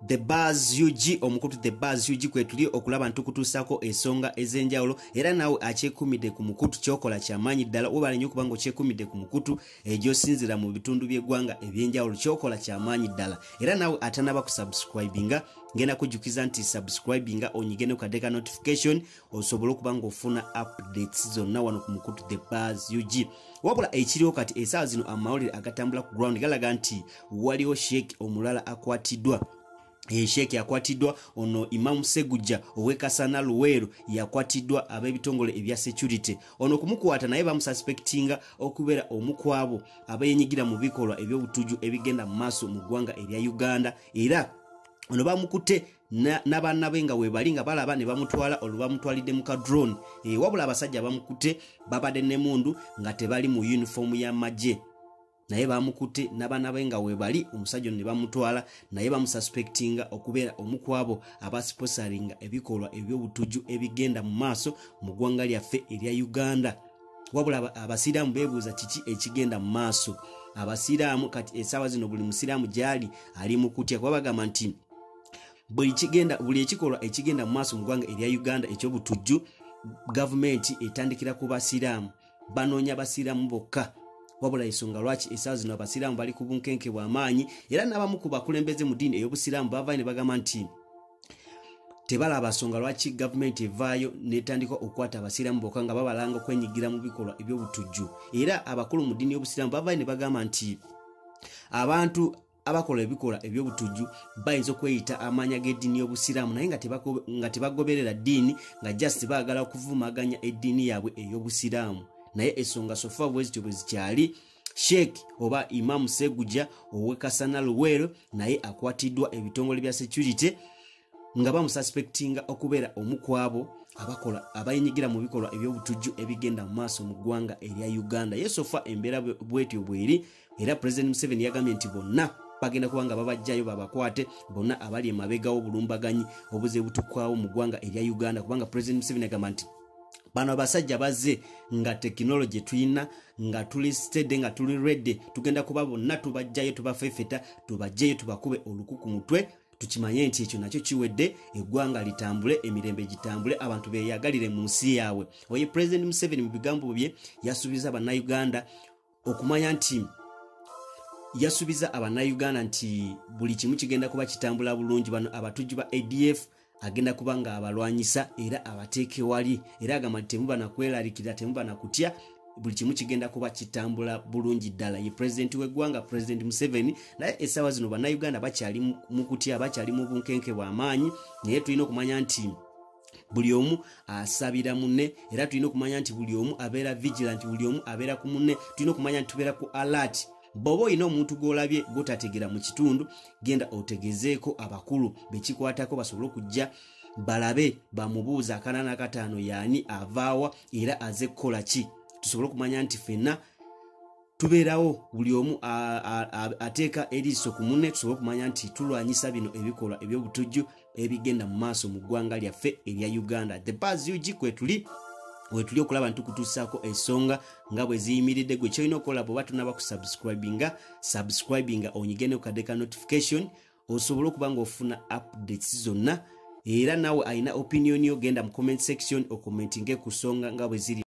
The Buzz UG omukutu The Buzz UG kwetuli okulaba ntukutusako ensonga ezenjawulo era nawe akyekumidde ku mukutu kyokola kyamaanyi ddala obala nnyo kubanga okyekumidde ku mukutu egyosinzira mu bitundu by'eggwanga ebyenjawulo kyokola kyamaanyi ddala era nawe atanaba kusubscribinga ngenda kujjukiza nti subscribinga onyigene kukadeka notification osobole okubanga ofuna updates zonna wano ku mukutu The Buzz UG. Wabula ekiriwo kati essaawa zino amawulire agatambula ku ground galaga nti waliwo Sheikh omulala akwatiddwa. Sheikh yakwatiddwa ono Imam Seguja owekasana Luweero yakwatiddwa ab'ebitongole ebya security. Ono kumukwata naye bamususpectinga okubeera omukwabo abayenyigira mu bikolwa eby'obutuju ebigenda mu maaso mu ggwanga erya Uganda era ono bamukute n'abaana be nga webali nga balaba ne bamutwala olubamutwalidde mu kadrone. Wabula abasajja bamukute babadde n'emundu nga tebali mu uniform y'amagye. Naye bamukute n'abaana be nga webali omusajja ne bamutwala naye bamususpectinga okubeera omukwabo abasponsoringa ebikolwa eby'obutuju ebigenda mu maaso mu ggwanga lyaffe erya Uganda. Wabula abasiraamu beebuuza kiki ekigenda mu maaso. Abasiraamu kati essaawa zino buli musiraamu gyali ali mu kutya kuba bagamba nti buli ekikolwa ekigenda mu maaso mu ggwanga erya Uganda eky'obutujju gavumenti etandikira ku basiraamu banoonya basiraamu bokka. Wabula ensonga lwaki essaawa zino abasiraamu bali ku bunkenke bw'amaanyi era n'abamu ku bakulembeze mu ddiini ey'obusiraamu bavayo ne bagamba nti tebalaba nsonga lwaki gavumenti evaayo netandika okukwata abasiraamu bokka nga babalanga okwenyigira mu bikolwa eby'obutujju. Era abakulu mu ddiini y'obusiraamu bavayo ne bagamba nti abantu abakola ebikolwa eby'obutujju bayinza okweyita amaanya g'eddiini y'obusiraamu naye nga tebagoberera ddiini nga just baagala okuvumaganya eddiini yaabwe ey'obusiraamu. Naye ensonga sofa bwezityo bwe zikyali Sheikh oba Imam Seguja owekasana Luweero naye akwatiddwa ebitongole bya security nga bamususpectinga okubeera omukwabo abayinyigira mu bikolwa eby'obutujju ebigenda mu maaso mu ggwanga erya Uganda. Yesofa embeera bwetyo bweri era President Museveni yagambye nti bonna bagenda kubanga babajjayo babakwate bonna abali emabegawo obulumbaganyi obuze butukwawo mu ggwanga erya Uganda kubanga President Museveni yagamba nti bano abasajja bazze nga technology tuyina nga tuli steady nga tuli ready tugenda kuba bonna tubajjayo tubafefeta tubajjayo tubakube olukuku mutwe tukimanye nti ekyo nakyo kiwedde eggwanga litambule emirembe gitambule abantu beyagalire mu nsi yaabwe. Oye President Museveni mu bigambo bye yasuubiza Abannayuganda okumanya nti nti buli kimu kigenda kuba kitambula bulungi. Bano abatujju ba ADF agenda kubanga abalwanyisa era abateeke wali era agamba nti temuba nakwerarikira temuba nakutya buli kimu kigenda kuba kitambula bulungi ddala. Ye president w'eggwanga President Museveni naye essaawa zino Bannayuganda bakyali mu kutya bakyali mu bunkenke bw'amaanyi naye tulina okumanya nti buli omu asabira munne era tulina okumanya nti buli omu abeera vigilant buli omu abeera ku munne tulina okumanya nti tubeera ku alert. Bobo ino omuntu gw'olabye gotategera mu kitundu genda otegezeeko abakulu bekikwatako basobole okujja balabe bamubuuza akanana akataano yaani avaawa era aze kukola ki tusobole okumanya nti ffenna tubeerawo buli omu ateeka eriiso ku munne tusobole okumanya nti tulwanyisa bino ebikolwa eby'obutujju ebigenda mu maaso mu ggwanga lyaffe erya Uganda. The Buzz UG kwetuli wetuli okulaba ntukutuusaako ensonga nga bwe ziyimiridde. Gwe kyolina okukola bw'oba tunaba subscribinga onyigene okadeka notification osobole okuba nga ofuna updates zonna era nawe alina opinion yo genda mu comment section okommentinge ku nsonga nga bwe ziri.